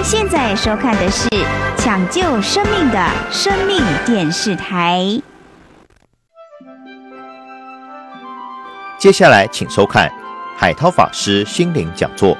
现在收看的是抢救生命的生命电视台。 接下来请收看海涛法师心灵讲座。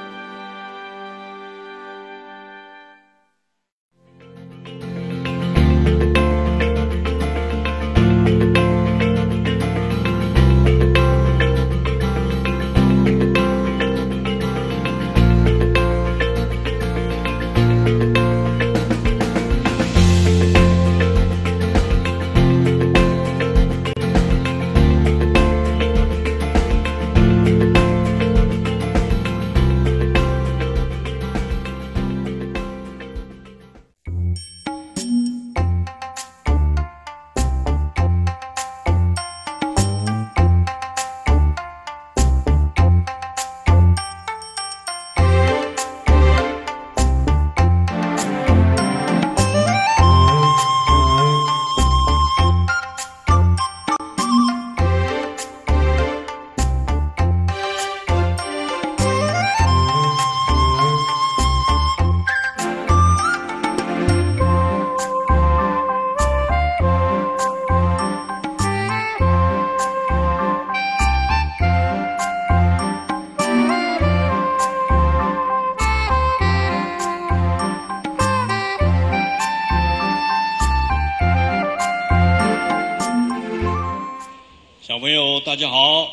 小朋友大家好，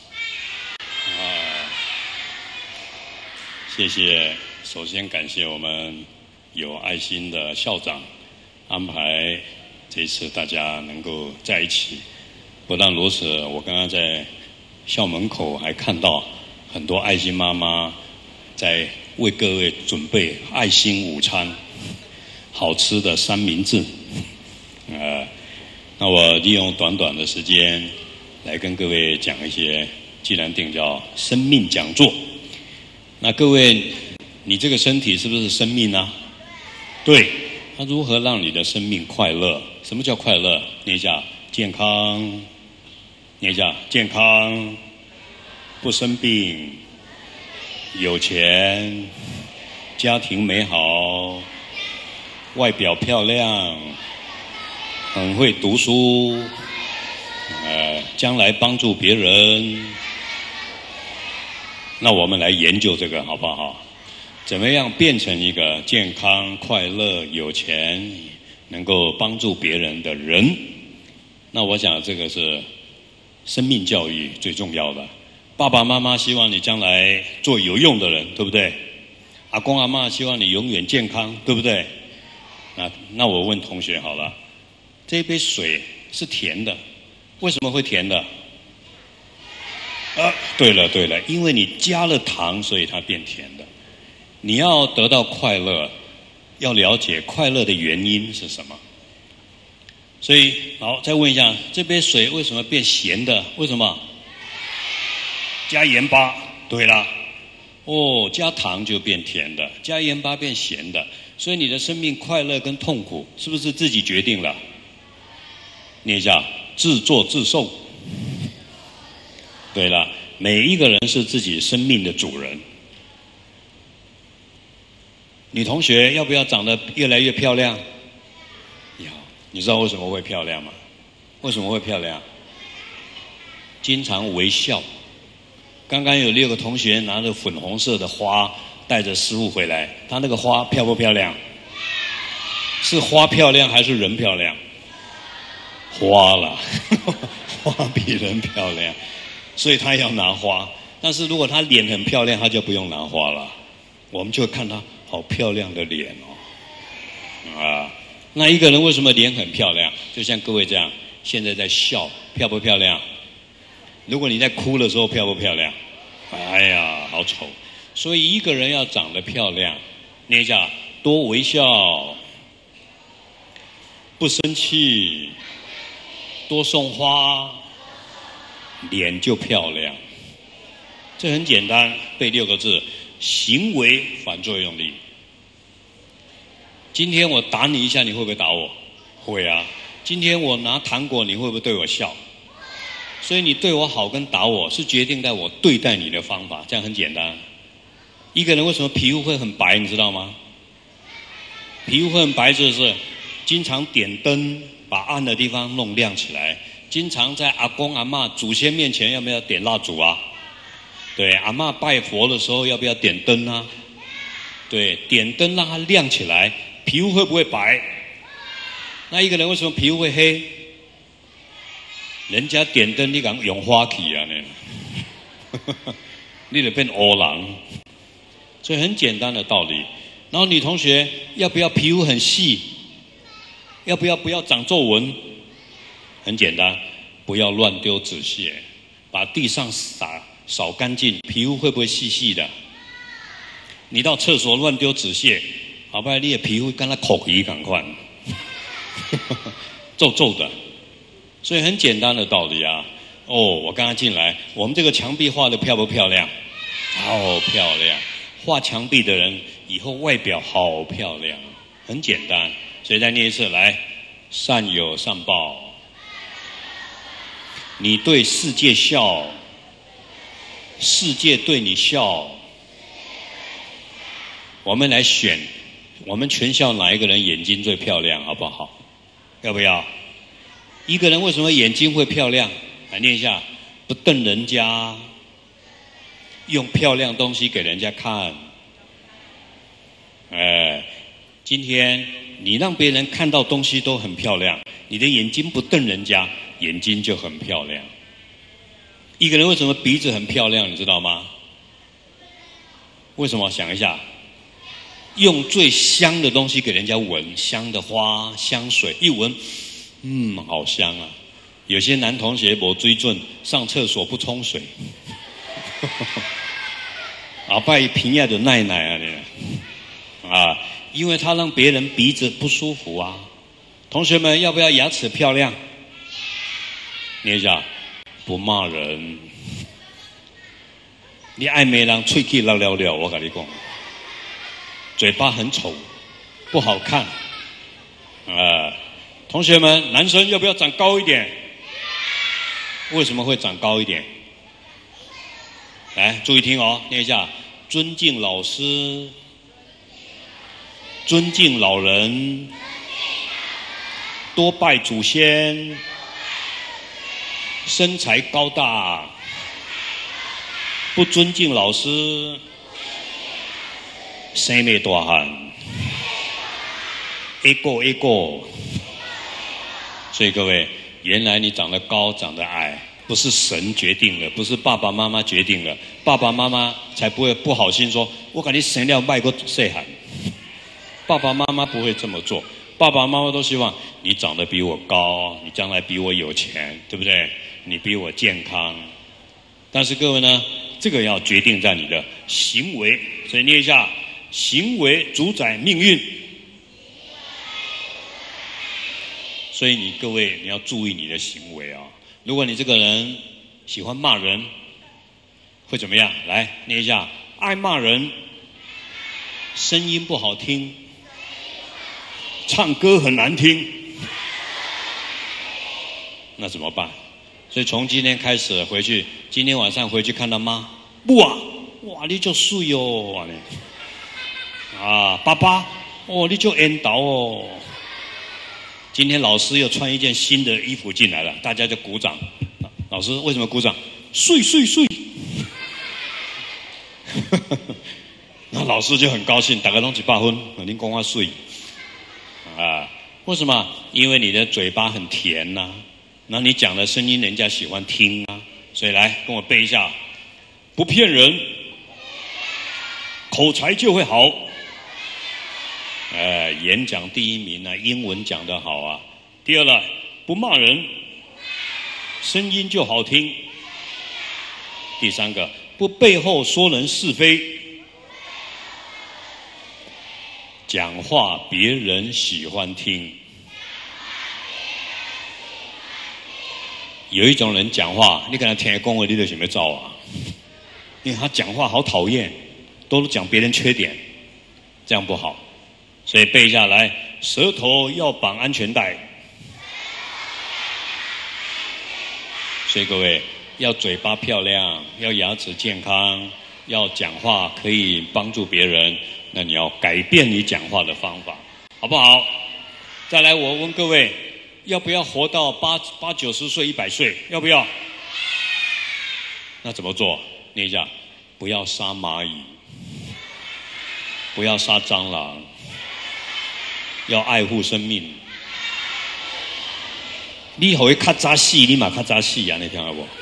谢谢。首先感谢我们有爱心的校长安排这次大家能够在一起。不但如此，我刚刚在校门口还看到很多爱心妈妈在为各位准备爱心午餐，好吃的三明治。那我利用短短的时间来跟各位讲一些，既然定叫生命讲座，那各位，你这个身体是不是生命啊？对，那如何让你的生命快乐？什么叫快乐？念一下健康，念一下健康，不生病，有钱，家庭美好，外表漂亮，很会读书。将来帮助别人，那我们来研究这个好不好？怎么样变成一个健康、快乐、有钱，能够帮助别人的人？那我想这个是生命教育最重要的。爸爸妈妈希望你将来做有用的人，对不对？阿公阿嬷希望你永远健康，对不对？那我问同学好了，这杯水是甜的，为什么会甜的？对了，因为你加了糖，所以它变甜的。你要得到快乐，要了解快乐的原因是什么。所以，好，再问一下，这杯水为什么变咸的？为什么？加盐巴。对了，加糖就变甜的，加盐巴变咸的。所以你的生命快乐跟痛苦，是不是自己决定了？念一下。自作自受。对了，每一个人是自己生命的主人。女同学要不要长得越来越漂亮？要。你知道为什么会漂亮吗？为什么会漂亮？经常微笑。刚刚有6个同学拿着粉红色的花，带着师傅回来，他那个花漂不漂亮？是花漂亮还是人漂亮？花了，花比人漂亮，所以他要拿花。但是如果他脸很漂亮，他就不用拿花了。我们就看他好漂亮的脸哦。那一个人为什么脸很漂亮？就像各位这样，现在在笑，漂不漂亮？如果你在哭的时候，漂不漂亮？哎呀，好丑。所以一个人要长得漂亮，念一下，多微笑，不生气。多送花，脸就漂亮。这很简单，背6个字：行为反作用力。今天我打你一下，你会不会打我？会啊。今天我拿糖果，你会不会对我笑？所以你对我好跟打我是决定在我对待你的方法，这样很简单。一个人为什么皮肤会很白，你知道吗？ 皮肤很白就是经常点灯，把暗的地方弄亮起来。经常在阿公阿嬷祖先面前要不要点蜡烛啊？对，阿嬷拜佛的时候要不要点灯啊？对，点灯让它亮起来，皮肤会不会白？那一个人为什么皮肤会黑？人家点灯你讲用花气啊呢，你就变黑人。所以很简单的道理。然后女同学要不要皮肤很细？要不要长皱纹？很简单，不要乱丢纸屑，把地上扫干净，皮肤会不会细细的？你到厕所乱丢纸屑，好不好？你的皮肤跟它口皮赶快，皱皱的。所以很简单的道理啊。哦，我刚刚进来，我们这个墙壁画的漂不漂亮？好漂亮！画墙壁的人以后外表好漂亮，很简单。所以再念一次，来，善有善报。你对世界笑，世界对你笑。我们来选，我们全校哪一个人眼睛最漂亮，好不好？要不要？一个人为什么眼睛会漂亮？来念一下，不瞪人家，用漂亮东西给人家看。今天你让别人看到东西都很漂亮，你的眼睛不瞪人家，眼睛就很漂亮。一个人为什么鼻子很漂亮，你知道吗？为什么？想一下，用最香的东西给人家闻，香的花、香水，一闻，好香啊！有些男同学没水准，上厕所不冲水，拜平亚的奶奶啊你啊！因为他让别人鼻子不舒服啊。同学们要不要牙齿漂亮？念一下，不骂人。你爱美人喙齿老了了，我跟你讲，嘴巴很丑，不好看。同学们，男生要不要长高一点？为什么会长高一点？来，注意听哦，念一下：尊敬老师，尊敬老人，多拜祖先，身材高大，不尊敬老师，生没大汉，一个。所以各位，原来你长得高长得矮不是神决定的，不是爸爸妈妈决定的，爸爸妈妈才不会不好心说我给你生了卖个细汉。爸爸妈妈不会这么做，爸爸妈妈都希望你长得比我高，你将来比我有钱，对不对？你比我健康。但是各位呢，这个要决定在你的行为。所以念一下，行为主宰命运。所以各位你要注意你的行为啊！如果你这个人喜欢骂人，会怎么样？来念一下，爱骂人，声音不好听，唱歌很难听，那怎么办？所以从今天开始回去，今天晚上回去看到妈，哇，你就水哦，爸爸，你就缘投哦。今天老师又穿一件新的衣服进来了，大家就鼓掌。老师为什么鼓掌？水。那老师就很高兴，大家都100分，您讲我水为什么？因为你的嘴巴很甜呐，那你讲的声音人家喜欢听啊。所以来跟我背一下：不骗人，口才就会好。演讲第1名啊，英文讲得好啊。第二了，不骂人，声音就好听。第3个，不背后说人是非，讲话别人喜欢听。有一种人讲话，你跟他听讲话，你就想要走啊，因为他讲话好讨厌，都讲别人缺点，这样不好。所以背下来，舌头要绑安全带。所以各位要嘴巴漂亮，要牙齿健康，要讲话可以帮助别人，那你要改变你讲话的方法。 好不好？再来，我问各位，要不要活到80-90岁、100岁？要不要？那怎么做？念一下：不要杀蚂蚁，不要杀蟑螂，要爱护生命。你会较早死，你嘛较早死啊！你听到不？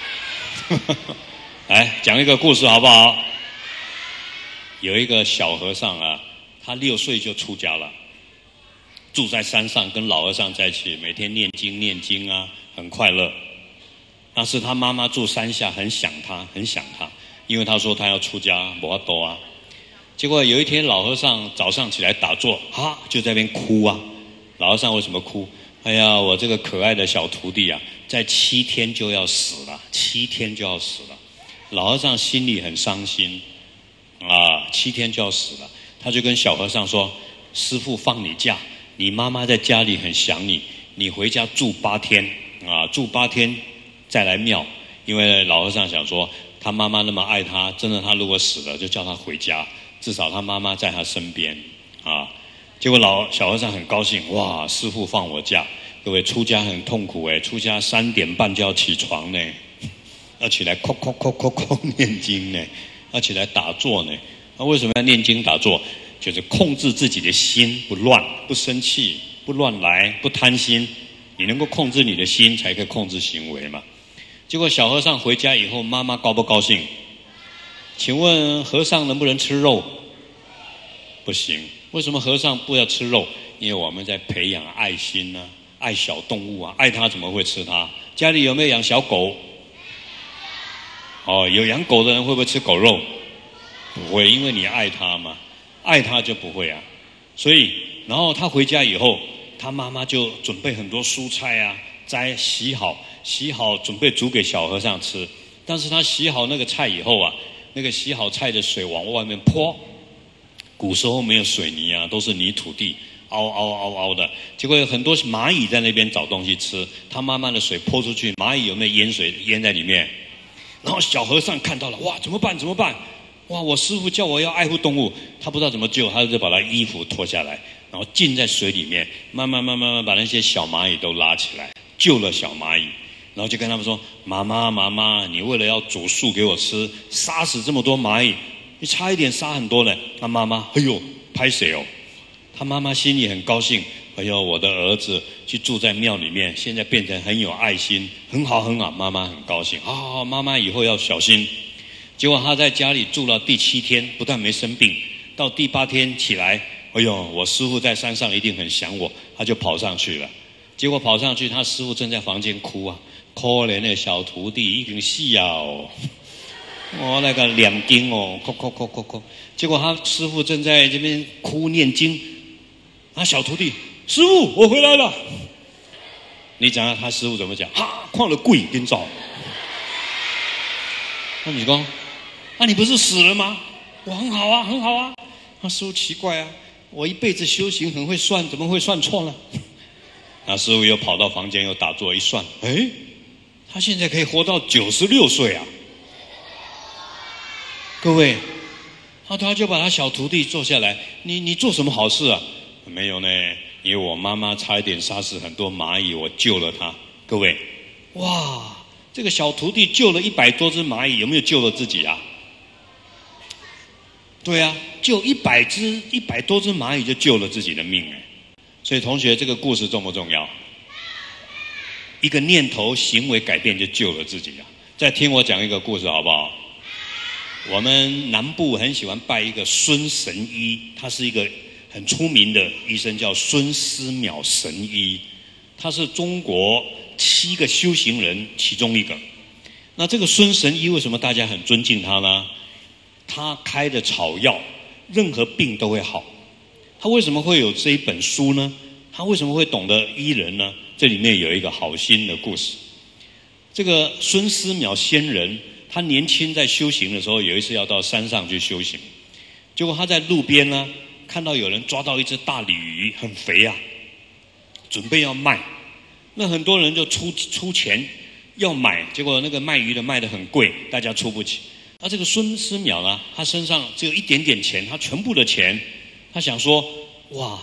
来讲一个故事好不好？有一个小和尚啊，他6岁就出家了，住在山上，跟老和尚在一起，每天念经啊，很快乐。但是他妈妈住山下，很想他，因为他说他要出家，没法度啊。结果有一天，老和尚早上起来打坐，就在那边哭啊。老和尚为什么哭？哎呀，我这个可爱的小徒弟啊，在7天就要死了，7天就要死了。老和尚心里很伤心啊，7天就要死了。他就跟小和尚说：“师父放你假，你妈妈在家里很想你，你回家住8天啊，住8天再来庙。”因为老和尚想说，他妈妈那么爱他，真的他如果死了，就叫他回家，至少他妈妈在他身边啊。结果小和尚很高兴，哇，师父放我假。各位出家很痛苦哎，出家3点半就要起床呢，要起来叩念经呢，要起来打坐呢。那为什么要念经打坐？就是控制自己的心不乱、不生气、不乱来、不贪心。你能够控制你的心，才可以控制行为嘛。结果小和尚回家以后，妈妈高不高兴？请问和尚能不能吃肉？不行。为什么和尚不要吃肉？因为我们在培养爱心啊，爱小动物啊，爱它怎么会吃它？家里有没有养小狗？有养狗的人会不会吃狗肉？不会，因为你爱它嘛，爱它就不会啊。所以，然后他回家以后，他妈妈就准备很多蔬菜啊，洗好，准备煮给小和尚吃。但是他洗好那个菜以后啊，那个洗好菜的水往外面泼。古时候没有水泥啊，都是泥土地，凹的。结果有很多蚂蚁在那边找东西吃，他妈妈的水泼出去，蚂蚁有没有淹在里面？然后小和尚看到了，哇，怎么办？哇，我师父叫我要爱护动物，他不知道怎么救，他就把他衣服脱下来，然后浸在水里面，慢慢把那些小蚂蚁都拉起来，救了小蚂蚁。然后就跟他们说：“妈妈，你为了要煮素给我吃，杀死这么多蚂蚁。你差一点杀很多人。”他妈妈，哎呦，拍谁哦？他妈妈心里很高兴，哎呦，我的儿子去住在庙里面，现在变成很有爱心，很好。妈妈很高兴，好，妈妈以后要小心。结果他在家里住到第7天，不但没生病，到第8天起来，哎呦，我师父在山上一定很想我，他就跑上去了。结果跑上去，他师父正在房间哭啊，可怜的小徒弟已经死啊哦。我那个2斤哦，哭。结果他师父正在这边哭念经，小徒弟，师父，我回来了。你讲他师父怎么讲？看了鬼跟走。那你说，你不是死了吗？我很好啊。那师父奇怪啊，我一辈子修行很会算，怎么会算错呢？那师父又跑到房间又打坐一算，他现在可以活到96岁啊！各位，他就把他小徒弟坐下来，你做什么好事啊？没有呢，因为我妈妈差一点杀死很多蚂蚁，我救了她。各位，哇，这个小徒弟救了100多只蚂蚁，有没有救了自己啊？对啊，救100多只蚂蚁就救了自己的命哎。所以同学，这个故事重不重要？一个念头、行为改变就救了自己啊！再听我讲一个故事好不好？我们南部很喜欢拜一个孙神医，他是一个很出名的医生，叫孙思邈神医。他是中国7个修行人其中一个。那这个孙神医为什么大家很尊敬他呢？他开的草药，任何病都会好。他为什么会有这一本书呢？他为什么会懂得医人呢？这里面有一个好心的故事。这个孙思邈仙人，他年轻在修行的时候，有一次要到山上去修行，结果他在路边呢，看到有人抓到一只大鲤鱼，很肥啊，准备要卖。那很多人就出钱要买，结果那个卖鱼的卖得很贵，大家出不起。这个孙思邈呢，他身上只有一点点钱，他全部的钱，他想说，哇，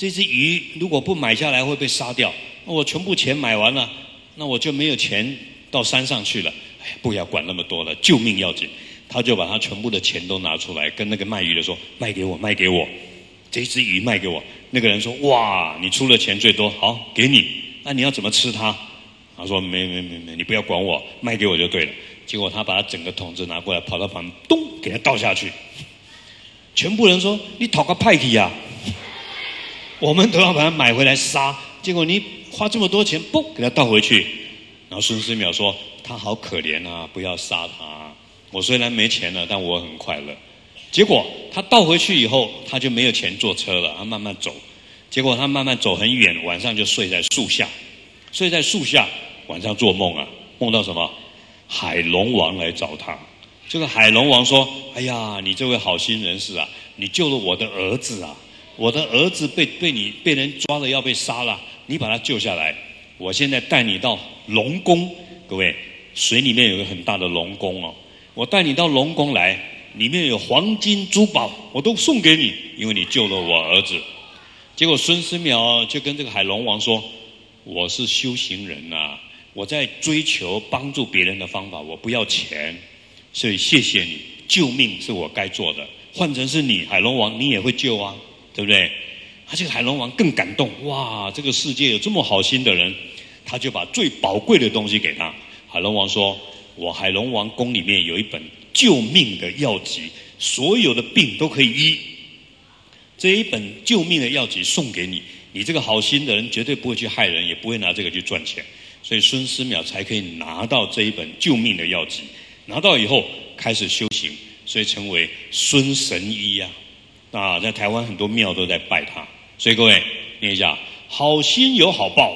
这只鱼如果不买下来会被杀掉，我全部钱买完了，那我就没有钱到山上去了。哎，不要管那么多了，救命要紧。他就把他全部的钱都拿出来，跟那个卖鱼的说：“卖给我，卖给我，这只鱼卖给我。”那个人说：“哇，你出了钱最多，好，给你。那你要怎么吃它？”他说：“没，你不要管我，卖给我就对了。”结果他把他整个桶子拿过来，跑到旁边，咚，给他倒下去。全部人说：“你讨个派气呀！我们都要把它买回来杀，结果你花这么多钱，嘣，给他倒回去。”然后孙思邈说：“他好可怜啊，不要杀他。我虽然没钱了，但我很快乐。”结果他倒回去以后，他就没有钱坐车了，他慢慢走。结果他慢慢走很远，晚上就睡在树下。睡在树下，晚上做梦啊，梦到什么？海龙王来找他。这个海龙王说：“哎呀，你这位好心人士啊，你救了我的儿子啊！我的儿子被人抓了，要被杀了，你把他救下来。我现在带你到龙宫，各位，水里面有个很大的龙宫哦。我带你到龙宫来，里面有黄金珠宝，我都送给你，因为你救了我儿子。”结果孙思邈就跟这个海龙王说：“我是修行人啊，我在追求帮助别人的方法，我不要钱。所以谢谢你，救命是我该做的。换成是你，海龙王，你也会救啊，对不对？”这个海龙王更感动，哇，这个世界有这么好心的人，他就把最宝贵的东西给他。海龙王说：“我海龙王宫里面有一本救命的药集，所有的病都可以医。这一本救命的药集送给你，你这个好心的人绝对不会去害人，也不会拿这个去赚钱。”所以孙思邈才可以拿到这一本救命的药集。拿到以后开始修行，所以成为孙神医啊！在台湾很多庙都在拜他。所以各位念一下：好心有好报，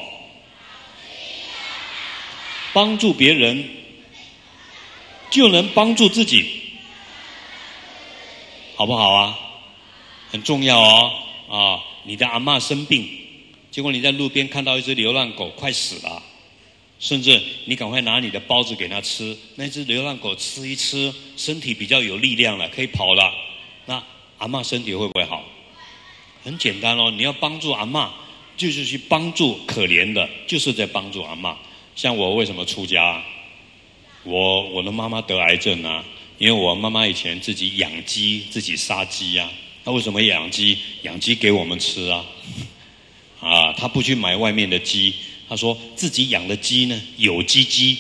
帮助别人就能帮助自己，好不好啊？很重要哦！你的阿嬷生病，结果你在路边看到一只流浪狗快死了。甚至你赶快拿你的包子给它吃，那只流浪狗吃一吃，身体比较有力量了，可以跑了。那阿嬷身体会不会好？很简单哦，你要帮助阿嬷，就是去帮助可怜的，就是在帮助阿嬷。像我为什么出家？我的妈妈得癌症啊，因为我妈妈以前自己养鸡，自己杀鸡啊。她为什么养鸡？养鸡给我们吃啊。她不去买外面的鸡。他说自己养的鸡呢，有机鸡，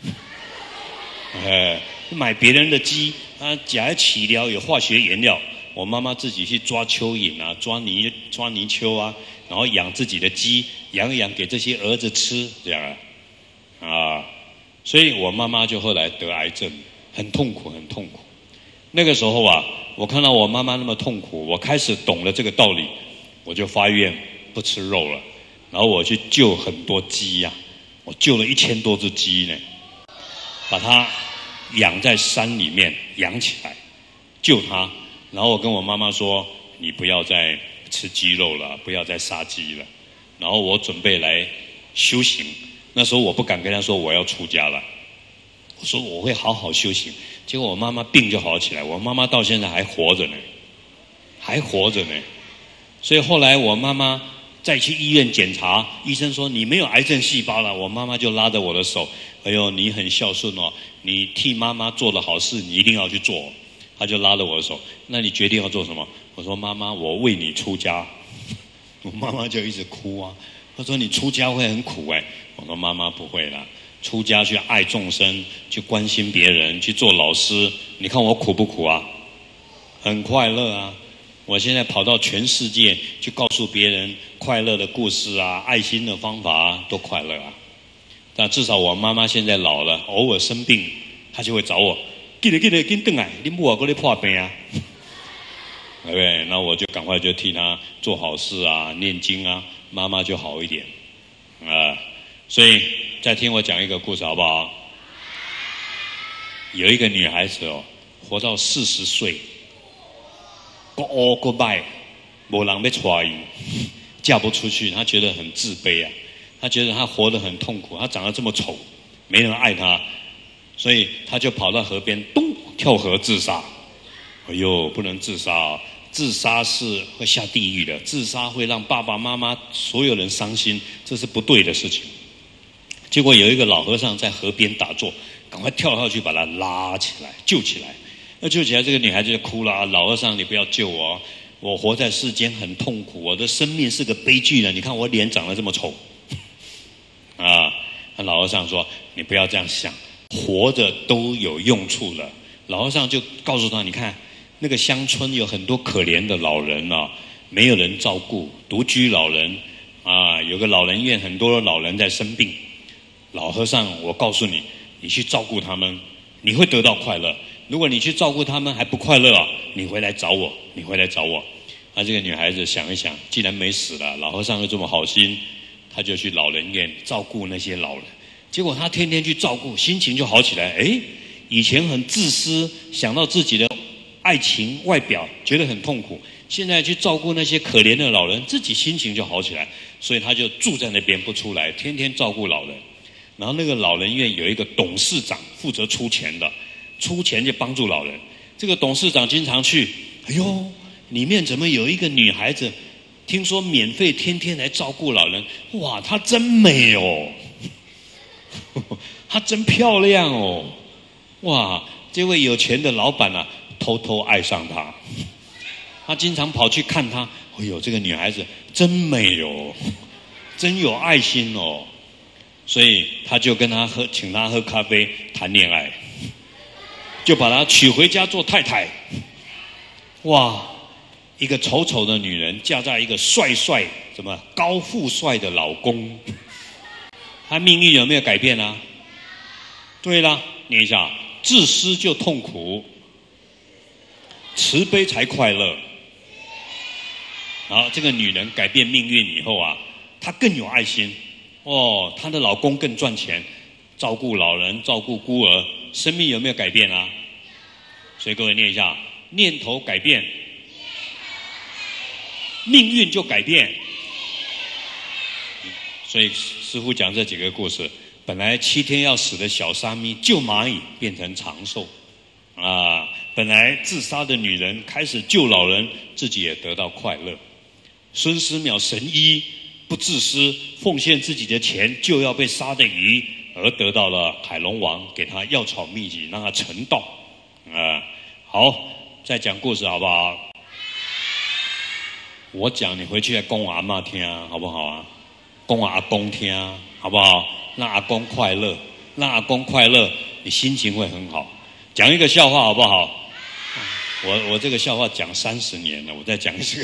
买别人的鸡，加饲料有化学原料。我妈妈自己去抓蚯蚓啊，抓泥鳅啊，然后养自己的鸡，养一养给这些儿子吃，这样所以我妈妈就后来得癌症，很痛苦，很痛苦。那个时候我看到我妈妈那么痛苦，我开始懂了这个道理，我就发愿不吃肉了。然后我去救很多鸡我救了1000多只鸡呢，把它养在山里面养起来，救它。然后我跟我妈妈说：“你不要再吃鸡肉了，不要再杀鸡了。”然后我准备来修行。那时候我不敢跟她说我要出家了，我说我会好好修行。结果我妈妈病就好起来，我妈妈到现在还活着呢，还活着呢。所以后来我妈妈再去医院检查，医生说你没有癌症细胞了。我妈妈就拉着我的手：“哎呦，你很孝顺哦，你替妈妈做了好事，你一定要去做。”她就拉着我的手：“那你决定要做什么？”我说：“妈妈，我为你出家。”我妈妈就一直哭她说：“你出家会很苦我说：“妈妈不会啦，出家去爱众生，去关心别人，去做老师，你看我苦不苦啊？很快乐我现在跑到全世界去告诉别人快乐的故事爱心的方法都快乐但至少我妈妈现在老了，偶尔生病，她就会找我：“紧回来，你母还在破病对不对？那我就赶快就替她做好事念经妈妈就好一点所以再听我讲一个故事好不好？有一个女孩子活到40岁。各黑各歹，没人要娶她，嫁不出去，她觉得很自卑她觉得她活得很痛苦，她长得这么丑，没人爱她，所以她就跑到河边，咚，跳河自杀。哎呦，不能自杀自杀是会下地狱的，自杀会让爸爸妈妈所有人伤心，这是不对的事情。结果有一个老和尚在河边打坐，赶快跳下去把他拉起来，救起来。那救起来，这个女孩子就哭了啊！老和尚，你不要救我，我活在世间很痛苦，我的生命是个悲剧了。你看我脸长得这么丑，啊！那老和尚说：“你不要这样想，活着都有用处了。”老和尚就告诉他：“你看，那个乡村有很多可怜的老人啊，没有人照顾，独居老人啊，有个老人院，很多老人在生病。老和尚，我告诉你，你去照顾他们，你会得到快乐。如果你去照顾他们还不快乐啊，你回来找我，你回来找我。”那这个女孩子想一想，既然没死了，老和尚又这么好心，她就去老人院照顾那些老人。结果她天天去照顾，心情就好起来。以前很自私，想到自己的爱情外表，觉得很痛苦。现在去照顾那些可怜的老人，自己心情就好起来。所以她就住在那边不出来，天天照顾老人。然后那个老人院有一个董事长负责出钱的，出钱就帮助老人。这个董事长经常去，哎呦，里面怎么有一个女孩子？听说免费天天来照顾老人，哇，她真美哦，她真漂亮哦，哇，这位有钱的老板啊，偷偷爱上她。他经常跑去看她，哎呦，这个女孩子真美哦，真有爱心哦。所以他就跟他请他喝咖啡谈恋爱，就把他娶回家做太太。哇，一个丑丑的女人嫁在一个帅高富帅的老公，她命运有没有改变啊？对啦，念一下：自私就痛苦，慈悲才快乐。然后这个女人改变命运以后啊，她更有爱心。她的老公更赚钱，照顾老人，照顾孤儿，生命有没有改变啊？所以各位念一下：念头改变，命运就改变。所以师父讲这几个故事，本来7天要死的小沙弥救蚂蚁变成长寿啊，本来自杀的女人开始救老人，自己也得到快乐。孙思邈神医不自私，奉献自己的钱就要被杀的鱼，而得到了海龙王给他药草秘籍，让他成道。好，再讲故事好不好？我讲你回去再供我阿嬷听，好不好啊？供我阿公听，好不好？让阿公快乐，让阿公快乐，你心情会很好。讲一个笑话好不好？我这个笑话讲30年了，我再讲一次。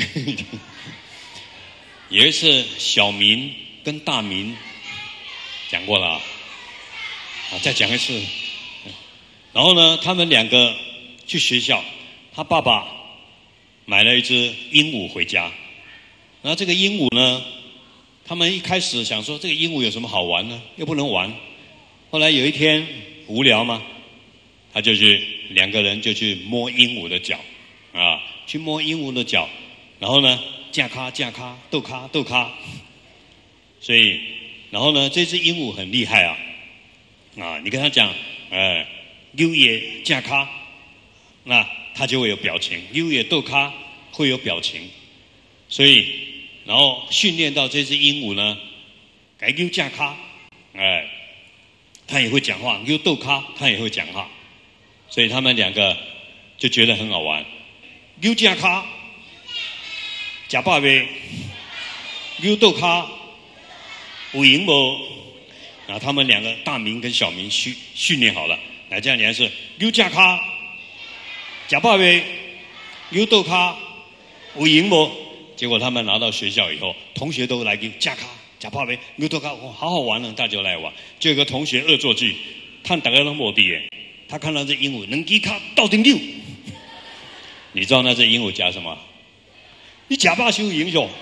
有一次，小明跟大明讲过了啊，再讲一次。然后呢，他们两个去学校，他爸爸买了一只鹦鹉回家。然后这个鹦鹉呢，他们一开始想说这个鹦鹉有什么好玩呢？又不能玩。后来有一天无聊嘛，两个人就去摸鹦鹉的脚，去摸鹦鹉的脚，然后呢，架咖架咖，斗咖斗咖。所以，然后呢，这只鹦鹉很厉害啊，你跟他讲，溜也架咖，那他就会有表情；溜也斗咖会有表情。所以，然后训练到这只鹦鹉呢，改溜架咖，他也会讲话；溜斗咖，他也会讲话。所以他们两个就觉得很好玩。溜架咖，假爸呗；溜斗咖，有赢无？然后他们两个大明跟小明训练好了，来这样你还是溜架咖，假爸呗；溜斗咖，有赢无？结果他们拿到学校以后，同学都来溜架咖、假爸呗、溜斗咖，哇，好好玩呢，大家来玩。就有个同学恶作剧，看大家都没地耶，他看到这鹦鹉能给卡到顶溜，你知道那只鹦鹉讲什么？你假爸修英雄。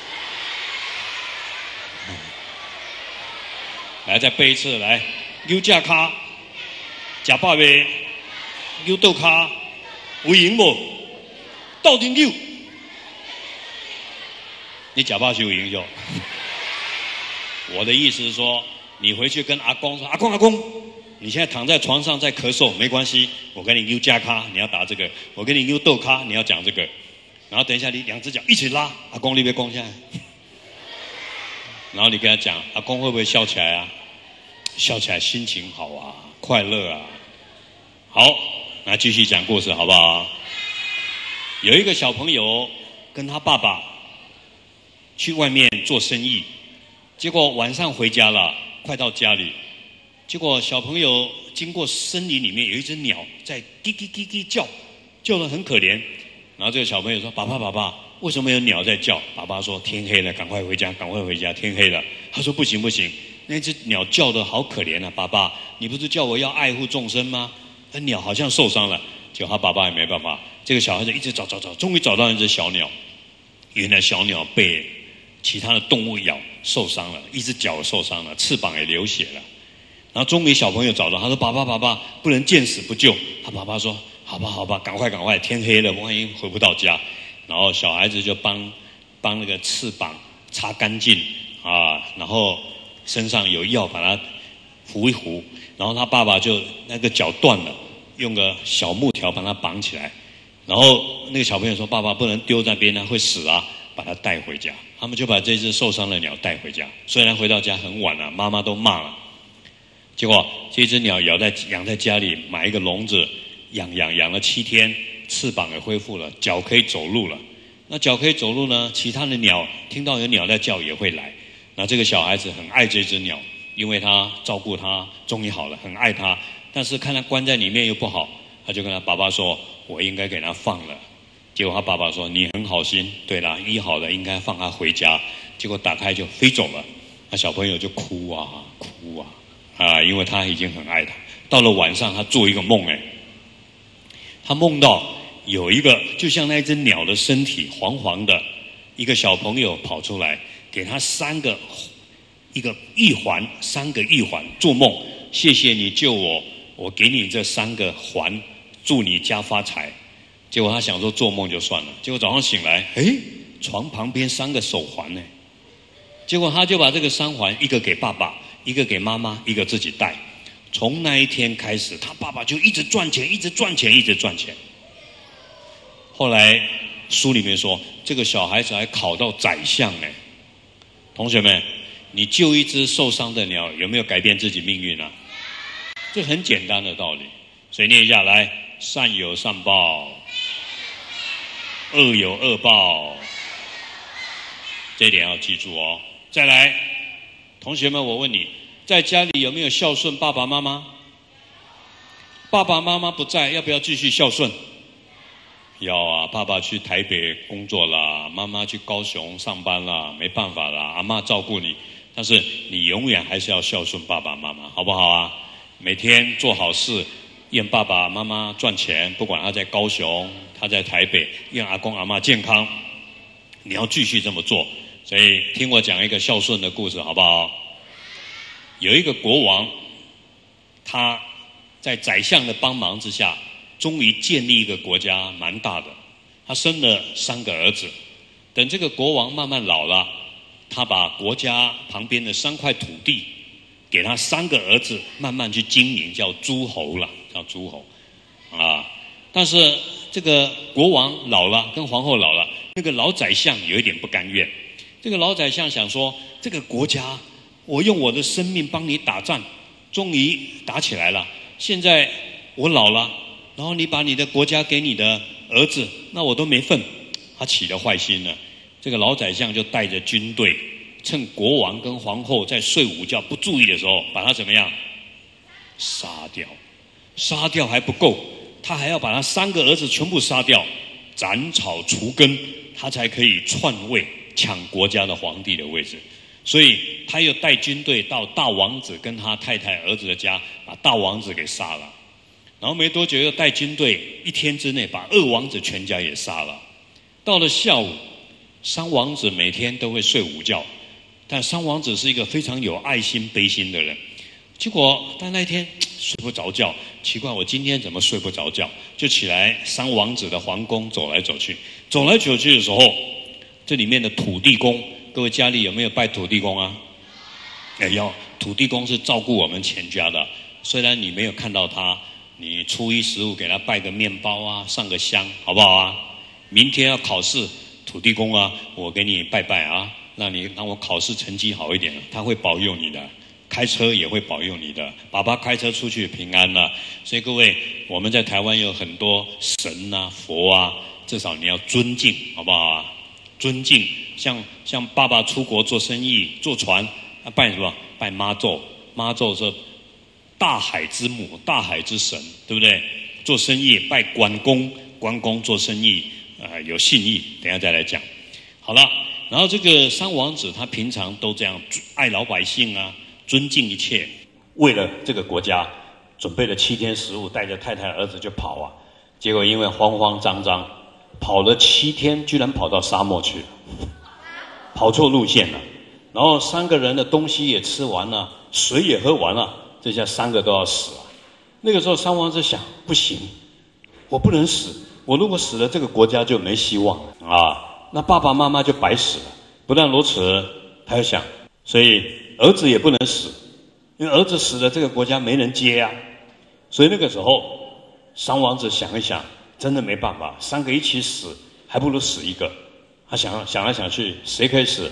来，再背一次，来，溜架卡、假爸呗、溜斗卡，有赢无？到顶溜。你假爸修英雄。我的意思是说，你回去跟阿公说，阿公，你现在躺在床上在咳嗽，没关系，我跟你溜架卡，你要打这个；我跟你溜斗卡，你要讲这个。 然后等一下你两只脚一起拉，阿公你别攻下来。然后你跟他讲，阿公会不会笑起来啊？笑起来心情好啊，快乐啊。好，那继续讲故事好不好？有一个小朋友跟他爸爸去外面做生意，结果晚上回家了，快到家里，结果小朋友经过森林里面有一只鸟在叽叽叽叽叫，叫得很可怜。然后这个小朋友说：“爸爸，爸爸，为什么有鸟在叫？”爸爸说：“天黑了，赶快回家，赶快回家，天黑了。”他说：“不行不行，那只鸟叫得好可怜啊，爸爸，你不是叫我要爱护众生吗？那鸟好像受伤了。”结果他爸爸也没办法，这个小孩子一直找，终于找到一只小鸟。原来小鸟被其他的动物咬受伤了，一只脚受伤了，翅膀也流血了。然后终于小朋友找到，他说：“爸爸，爸爸，不能见死不救。”他爸爸说：“好吧，好吧，赶快，天黑了，万一回不到家。”然后小孩子就帮那个翅膀擦干净啊，然后身上有药把它糊一糊，然后他爸爸就那个脚断了，用个小木条把它绑起来。然后那个小朋友说：“爸爸不能丢在那边啊，会死啊，把它带回家。”他们就把这只受伤的鸟带回家。虽然回到家很晚了，妈妈都骂了。结果这只鸟养在家里，买一个笼子养了7天，翅膀也恢复了，脚可以走路了。那脚可以走路呢，其他的鸟听到有鸟在叫也会来。那这个小孩子很爱这只鸟，因为他照顾它，终于好了，很爱它。但是看它关在里面又不好，他就跟他爸爸说：“我应该给它放了。”结果他爸爸说：“你很好心，对啦，医好了应该放它回家。”结果打开就飞走了。那小朋友就哭啊，因为他已经很爱它。到了晚上，他做一个梦，他梦到有一个就像那只鸟的身体黄黄的一个小朋友跑出来，给他3个玉环，做梦，谢谢你救我，我给你这3个环，祝你家发财。结果他想说做梦就算了，结果早上醒来，床旁边3个手环呢。结果他就把这个3环，一个给爸爸，一个给妈妈，一个自己带。从那一天开始，他爸爸就一直赚钱。后来书里面说，这个小孩子还考到宰相呢。同学们，你救一只受伤的鸟，有没有改变自己命运啊？这很简单的道理。所以念一下来：善有善报，恶有恶报。这一点要记住哦。再来，同学们，我问你，在家里有没有孝顺爸爸妈妈？爸爸妈妈不在，要不要继续孝顺？要啊，爸爸去台北工作啦，妈妈去高雄上班啦，没办法啦，阿嬷照顾你，但是你永远还是要孝顺爸爸妈妈，好不好啊？每天做好事，愿爸爸妈妈赚钱，不管他在高雄，他在台北，愿阿公阿嬷健康，你要继续这么做。所以听我讲一个孝顺的故事，好不好？有一个国王，他在宰相的帮忙之下，终于建立一个国家，蛮大的。他生了3个儿子。等这个国王慢慢老了，他把国家旁边的3块土地给他3个儿子慢慢去经营，叫诸侯了，叫诸侯啊。但是这个国王老了，跟皇后老了，那个老宰相有一点不甘愿。这个老宰相想说，这个国家我用我的生命帮你打仗，终于打起来了，现在我老了，然后你把你的国家给你的儿子，那我都没份。他起了坏心了。这个老宰相就带着军队，趁国王跟皇后在睡午觉不注意的时候，把他怎么样？杀掉。杀掉还不够，他还要把他3个儿子全部杀掉，斩草除根，他才可以篡位，抢国家的皇帝的位置。所以他又带军队到大王子跟他太太儿子的家，把大王子给杀了。然后没多久又带军队1天之内把2王子全家也杀了。到了下午，3王子每天都会睡午觉，但3王子是一个非常有爱心悲心的人。结果但那天睡不着觉，奇怪，我今天怎么睡不着觉？就起来3王子的皇宫走来走去的时候，这里面的土地公，各位家里有没有拜土地公啊？要，土地公是照顾我们全家的。虽然你没有看到他，你初一15给他拜个面包啊，上个香，好不好啊？ 明天要考试，土地公啊，我给你拜拜啊，让我考试成绩好一点，他会保佑你的。开车也会保佑你的，爸爸开车出去平安了。所以各位，我们在台湾有很多神啊、佛啊，至少你要尊敬，好不好啊？尊敬，像爸爸出国做生意、坐船，拜什么？拜妈祖，妈祖是大海之母、大海之神，对不对？做生意拜关公，关公做生意有信义，等一下再来讲。好了，然后这个三王子他平常都这样爱老百姓啊。尊敬一切，为了这个国家准备了7天食物，带着太太儿子就跑啊。结果因为慌慌张张，跑了7天，居然跑到沙漠去了，跑错路线了。然后3个人的东西也吃完了，水也喝完了，这下3个都要死了。那个时候三王子想，不行，我不能死，我如果死了，这个国家就没希望啊，那爸爸妈妈就白死了。不但如此，他又想，所以儿子也不能死，因为儿子死了，这个国家没人接啊。所以那个时候，三王子想一想，真的没办法，3个一起死，还不如死一个。他想来想去，谁可以死？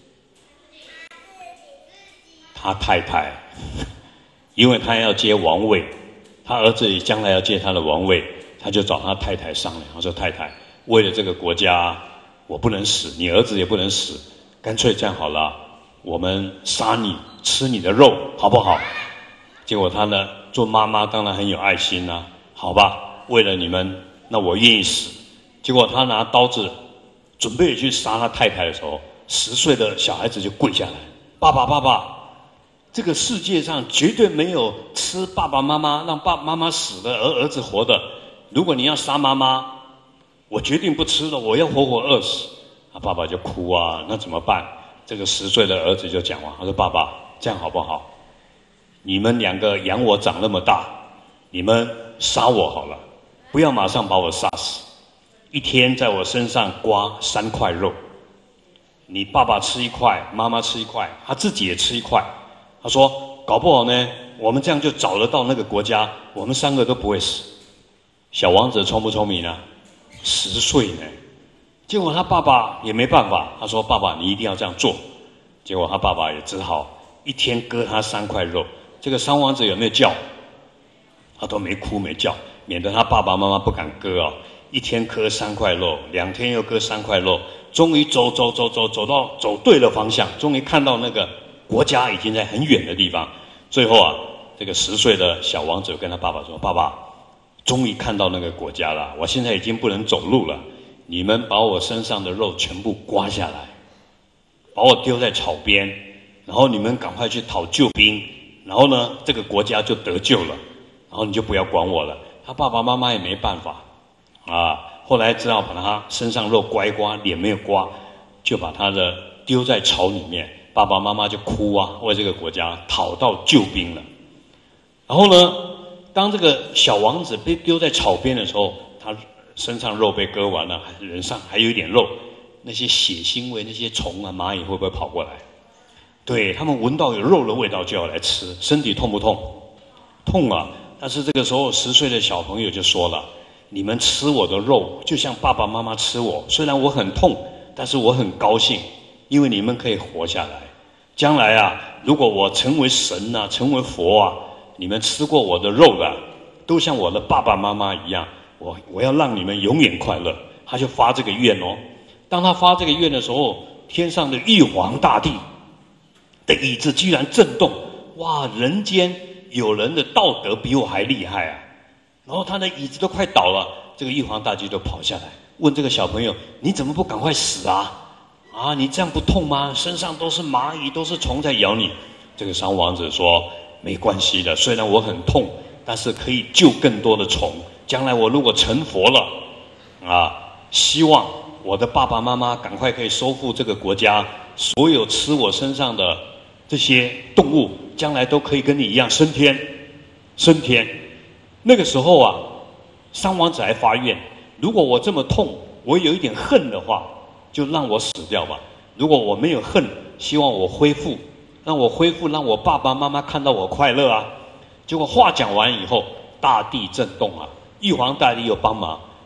他太太，因为他要接王位，他儿子将来要接他的王位，他就找他太太商量。他说：“太太，为了这个国家，我不能死，你儿子也不能死，干脆这样好了。”我们杀你，吃你的肉，好不好？结果他呢，做妈妈当然很有爱心啊，好吧，为了你们，那我愿意死。结果他拿刀子准备去杀他太太的时候，10岁的小孩子就跪下来：“爸爸，爸爸，这个世界上绝对没有吃爸爸妈妈让爸爸妈妈死的而儿子活的。如果你要杀妈妈，我决定不吃了，我要活活饿死。”他爸爸就哭啊，那怎么办？这个10岁的儿子就讲话，他说：“爸爸，这样好不好？你们2个养我长那么大，你们杀我好了，不要马上把我杀死。1天在我身上刮3块肉，你爸爸吃1块，妈妈吃1块，他自己也吃1块。他说，搞不好呢，我们这样就找得到那个国家，我们3个都不会死。”小王子聪不聪明呢？10岁呢。结果他爸爸也没办法，他说：“爸爸，你一定要这样做。”结果他爸爸也只好1天割他3块肉。这个三王子有没有叫？他都没哭没叫，免得他爸爸妈妈不敢割啊。1天割3块肉，2天又割3块肉，终于走对了方向，终于看到那个国家已经在很远的地方。最后啊，这个10岁的小王子跟他爸爸说：“爸爸，终于看到那个国家了，我现在已经不能走路了。你们把我身上的肉全部刮下来，把我丢在草边，然后你们赶快去讨救兵，然后呢，这个国家就得救了，然后你就不要管我了。”他爸爸妈妈也没办法啊，后来只好把他身上肉刮一刮，脸没有刮，就把他的丢在草里面。爸爸妈妈就哭啊，为这个国家讨到救兵了。然后呢，当这个小王子被丢在草边的时候，他身上肉被割完了，人上还有一点肉，那些血腥味，那些虫啊、蚂蚁会不会跑过来？对，他们闻到有肉的味道就要来吃。身体痛不痛？痛啊！但是这个时候10岁的小朋友就说了：“你们吃我的肉，就像爸爸妈妈吃我，虽然我很痛，但是我很高兴，因为你们可以活下来。将来啊，如果我成为神啊，成为佛啊，你们吃过我的肉的，都像我的爸爸妈妈一样。我要让你们永远快乐。”他就发这个愿哦。当他发这个愿的时候，天上的玉皇大帝的椅子居然震动，哇！人间有人的道德比我还厉害啊！然后他的椅子都快倒了，这个玉皇大帝就跑下来问这个小朋友：“你怎么不赶快死啊？啊，你这样不痛吗？身上都是蚂蚁，都是虫在咬你。”这个三王子说：“没关系的，虽然我很痛，但是可以救更多的虫。将来我如果成佛了，啊，希望我的爸爸妈妈赶快可以收复这个国家，所有吃我身上的这些动物，将来都可以跟你一样升天，升天。”那个时候啊，三王子还发愿：如果我这么痛，我有一点恨的话，就让我死掉吧；如果我没有恨，希望我恢复，让我恢复，让我爸爸妈妈看到我快乐啊。结果话讲完以后，大地震动啊，玉皇大帝又帮忙，